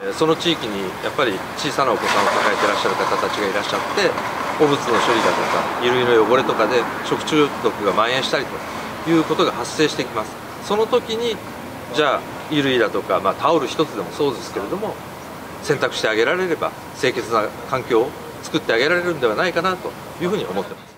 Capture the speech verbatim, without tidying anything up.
その地域にやっぱり小さなお子さんを抱えていらっしゃる方たちがいらっしゃって、汚物の処理だとか衣類の汚れとかで食中毒が蔓延したりということが発生してきます。その時にじゃあ衣類だとか、まあ、タオル一つでもそうですけれども洗濯してあげられれば清潔な環境を作ってあげられるんではないかなというふうに思ってます。